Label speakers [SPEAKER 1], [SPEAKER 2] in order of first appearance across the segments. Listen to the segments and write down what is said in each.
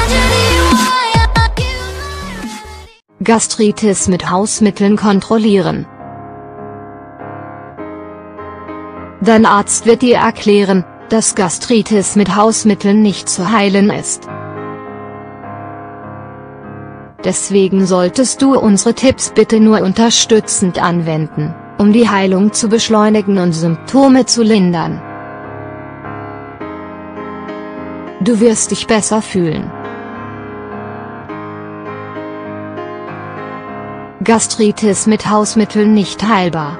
[SPEAKER 1] Gastritis mit Hausmitteln kontrollieren. Dein Arzt wird dir erklären, dass Gastritis mit Hausmitteln nicht zu heilen ist. Deswegen solltest du unsere Tipps bitte nur unterstützend anwenden, um die Heilung zu beschleunigen und Symptome zu lindern. Du wirst dich besser fühlen. Gastritis mit Hausmitteln nicht heilbar.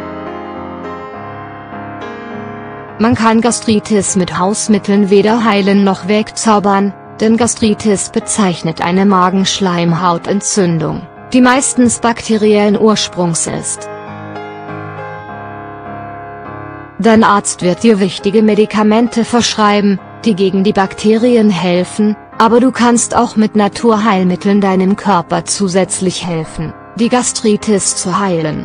[SPEAKER 1] Man kann Gastritis mit Hausmitteln weder heilen noch wegzaubern, denn Gastritis bezeichnet eine Magenschleimhautentzündung, die meistens bakteriellen Ursprungs ist. Dein Arzt wird dir wichtige Medikamente verschreiben, die gegen die Bakterien helfen, aber du kannst auch mit Naturheilmitteln deinem Körper zusätzlich helfen, die Gastritis zu heilen.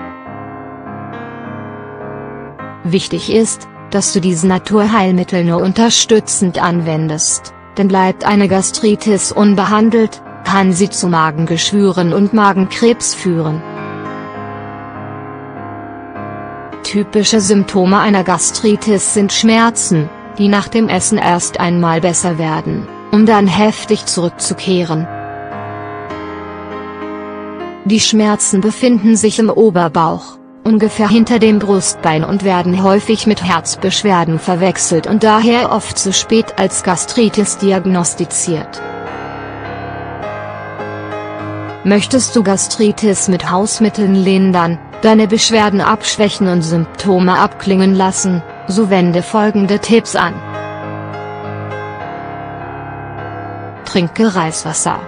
[SPEAKER 1] Wichtig ist, dass du diese Naturheilmittel nur unterstützend anwendest, denn bleibt eine Gastritis unbehandelt, kann sie zu Magengeschwüren und Magenkrebs führen. Typische Symptome einer Gastritis sind Schmerzen, die nach dem Essen erst einmal besser werden, um dann heftig zurückzukehren. Die Schmerzen befinden sich im Oberbauch, ungefähr hinter dem Brustbein und werden häufig mit Herzbeschwerden verwechselt und daher oft zu spät als Gastritis diagnostiziert. Möchtest du Gastritis mit Hausmitteln lindern, deine Beschwerden abschwächen und Symptome abklingen lassen, so wende folgende Tipps an. Trinke Reiswasser.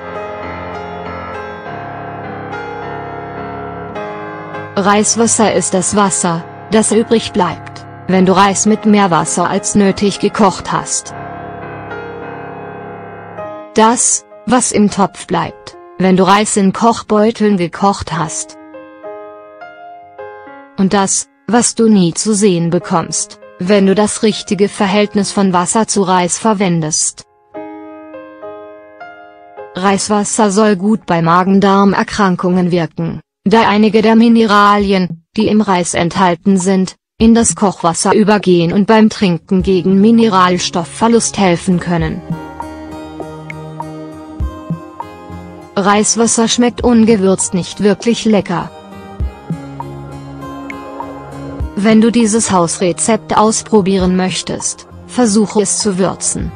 [SPEAKER 1] Reiswasser ist das Wasser, das übrig bleibt, wenn du Reis mit mehr Wasser als nötig gekocht hast. Das, was im Topf bleibt, wenn du Reis in Kochbeuteln gekocht hast. Und das, was du nie zu sehen bekommst, wenn du das richtige Verhältnis von Wasser zu Reis verwendest. Reiswasser soll gut bei Magen-Darm-Erkrankungen wirken, da einige der Mineralien, die im Reis enthalten sind, in das Kochwasser übergehen und beim Trinken gegen Mineralstoffverlust helfen können. Reiswasser schmeckt ungewürzt nicht wirklich lecker. Wenn du dieses Hausrezept ausprobieren möchtest, versuche es zu würzen.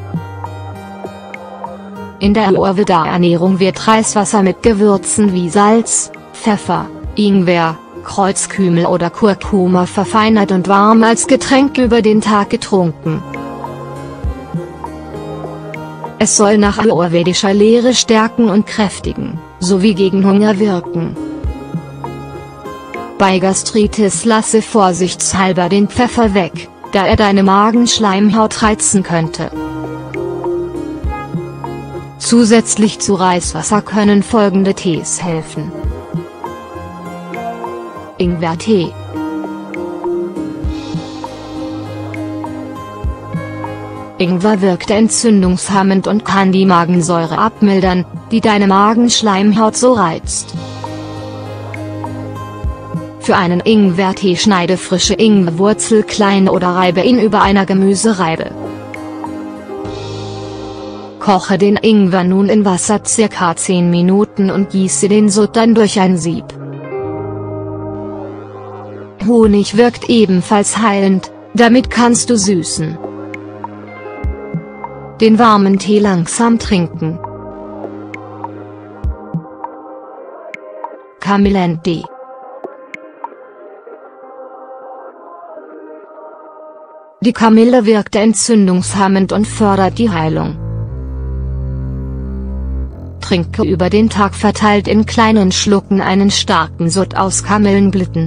[SPEAKER 1] In der Ayurveda-Ernährung wird Reiswasser mit Gewürzen wie Salz, Pfeffer, Ingwer, Kreuzkümmel oder Kurkuma verfeinert und warm als Getränk über den Tag getrunken. Es soll nach ayurvedischer Lehre stärken und kräftigen, sowie gegen Hunger wirken. Bei Gastritis lasse vorsichtshalber den Pfeffer weg, da er deine Magenschleimhaut reizen könnte. Zusätzlich zu Reiswasser können folgende Tees helfen. Ingwertee. Ingwer wirkt entzündungshemmend und kann die Magensäure abmildern, die deine Magenschleimhaut so reizt. Für einen Ingwertee schneide frische Ingwerwurzel klein oder reibe ihn über einer Gemüsereibe. Koche den Ingwer nun in Wasser ca. 10 Minuten und gieße den Sud dann durch ein Sieb. Honig wirkt ebenfalls heilend, damit kannst du süßen. Den warmen Tee langsam trinken. Kamillentee. Die Kamille wirkt entzündungshemmend und fördert die Heilung. Trinke über den Tag verteilt in kleinen Schlucken einen starken Sud aus Kamillenblüten.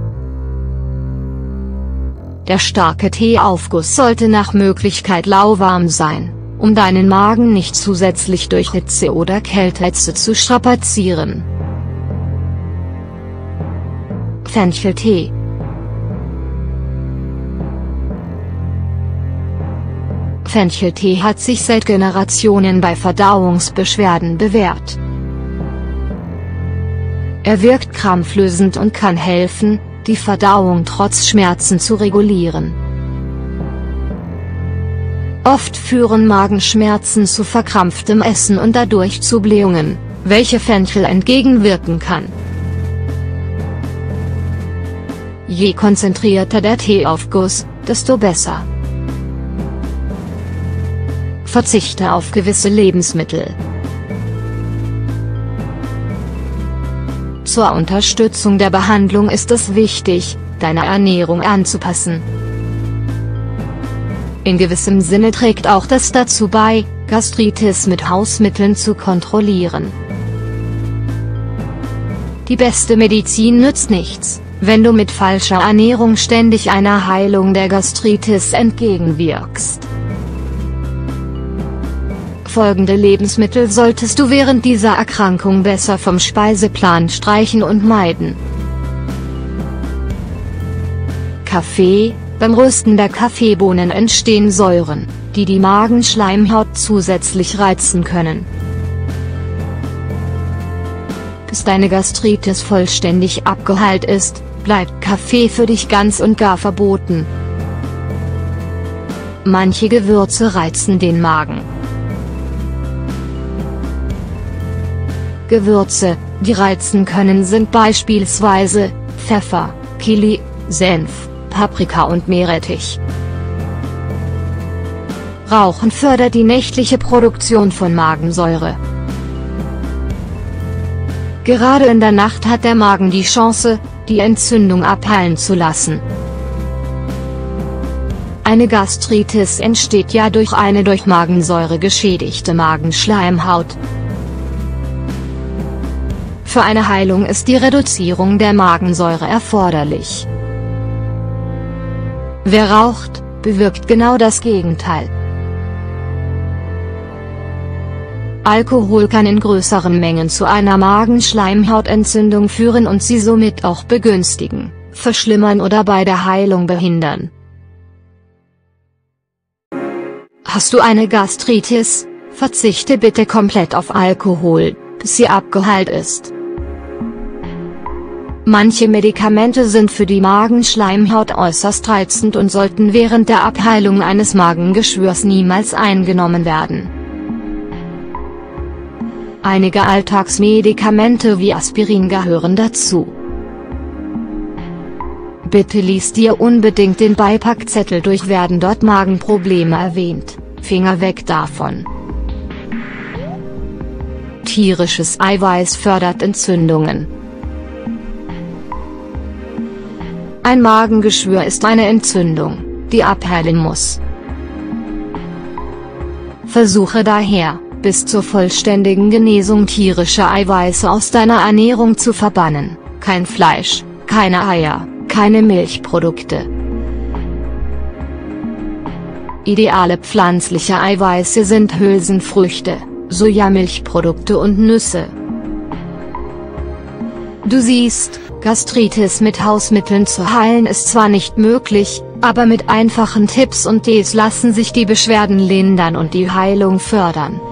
[SPEAKER 1] Der starke Teeaufguss sollte nach Möglichkeit lauwarm sein, um deinen Magen nicht zusätzlich durch Hitze oder Kälte zu strapazieren. Fencheltee. Fencheltee hat sich seit Generationen bei Verdauungsbeschwerden bewährt. Er wirkt krampflösend und kann helfen, die Verdauung trotz Schmerzen zu regulieren. Oft führen Magenschmerzen zu verkrampftem Essen und dadurch zu Blähungen, welche Fenchel entgegenwirken kann. Je konzentrierter der Teeaufguss, desto besser. Verzichte auf gewisse Lebensmittel. Zur Unterstützung der Behandlung ist es wichtig, deine Ernährung anzupassen. In gewissem Sinne trägt auch das dazu bei, Gastritis mit Hausmitteln zu kontrollieren. Die beste Medizin nützt nichts, wenn du mit falscher Ernährung ständig einer Heilung der Gastritis entgegenwirkst. Folgende Lebensmittel solltest du während dieser Erkrankung besser vom Speiseplan streichen und meiden. Kaffee. Beim Rösten der Kaffeebohnen entstehen Säuren, die die Magenschleimhaut zusätzlich reizen können. Bis deine Gastritis vollständig abgeheilt ist, bleibt Kaffee für dich ganz und gar verboten. Manche Gewürze reizen den Magen. Gewürze, die reizen können, sind beispielsweise Pfeffer, Chili, Senf, Paprika und Meerrettich. Rauchen fördert die nächtliche Produktion von Magensäure. Gerade in der Nacht hat der Magen die Chance, die Entzündung abheilen zu lassen. Eine Gastritis entsteht ja durch eine durch Magensäure geschädigte Magenschleimhaut. Für eine Heilung ist die Reduzierung der Magensäure erforderlich. Wer raucht, bewirkt genau das Gegenteil. Alkohol kann in größeren Mengen zu einer Magenschleimhautentzündung führen und sie somit auch begünstigen, verschlimmern oder bei der Heilung behindern. Hast du eine Gastritis? Verzichte bitte komplett auf Alkohol, bis sie abgeheilt ist. Manche Medikamente sind für die Magenschleimhaut äußerst reizend und sollten während der Abheilung eines Magengeschwürs niemals eingenommen werden. Einige Alltagsmedikamente wie Aspirin gehören dazu. Bitte lies dir unbedingt den Beipackzettel durch, werden dort Magenprobleme erwähnt, Finger weg davon. Tierisches Eiweiß fördert Entzündungen. Ein Magengeschwür ist eine Entzündung, die abheilen muss. Versuche daher, bis zur vollständigen Genesung tierische Eiweiße aus deiner Ernährung zu verbannen, kein Fleisch, keine Eier, keine Milchprodukte. Ideale pflanzliche Eiweiße sind Hülsenfrüchte, Sojamilchprodukte und Nüsse. Du siehst, Gastritis mit Hausmitteln zu heilen ist zwar nicht möglich, aber mit einfachen Tipps und Tees lassen sich die Beschwerden lindern und die Heilung fördern.